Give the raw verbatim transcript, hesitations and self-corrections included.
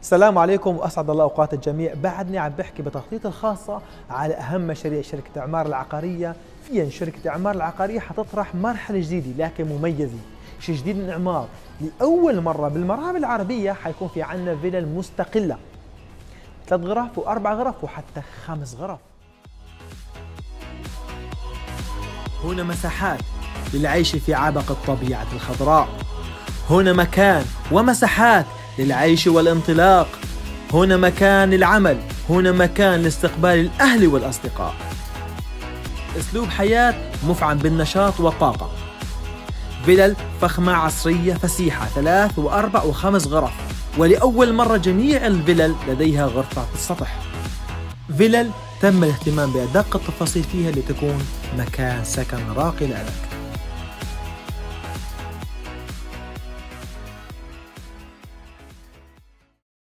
السلام عليكم وأسعد الله أوقات الجميع. بعدني عم بحكي بتخطيط الخاصة على أهم مشاريع شركة إعمار العقارية. فيا شركة إعمار العقارية حتطرح مرحلة جديدة لكن مميزة، شيء جديد من إعمار. لأول مرة بالمراحل العربية حيكون في عنا فيلا مستقلة، ثلاث غرف وأربع غرف وحتى خمس غرف. هنا مساحات للعيش في عبق الطبيعة الخضراء، هنا مكان ومساحات للعيش والانطلاق، هنا مكان للعمل، هنا مكان لاستقبال الأهل والأصدقاء. أسلوب حياة مفعم بالنشاط والطاقة. فلل فخمة عصرية فسيحة، ثلاث وأربع وخمس غرف، ولأول مرة جميع الفلل لديها غرفة في السطح. فلل تم الاهتمام بأدق التفاصيل فيها لتكون مكان سكن راقي لك.